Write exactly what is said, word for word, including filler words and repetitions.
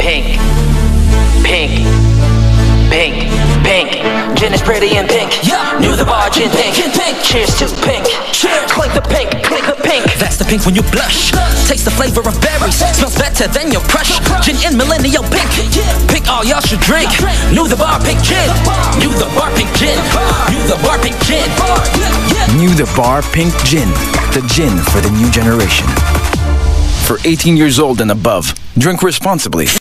Pink, pink, pink, pink. Gin is pretty and pink. Yeah. New the bar, gin pink. Gin pink. Cheers to pink. Cheers. Clink the pink, clink the pink. That's the pink when you blush. Taste the flavor of berries. Smells better than your crush. Gin in millennial pink. Pink all y'all should drink. New the bar, pink gin. New the bar, pink gin. New the bar, pink gin. New the bar, pink gin. The gin for the new generation. For eighteen years old and above, drink responsibly.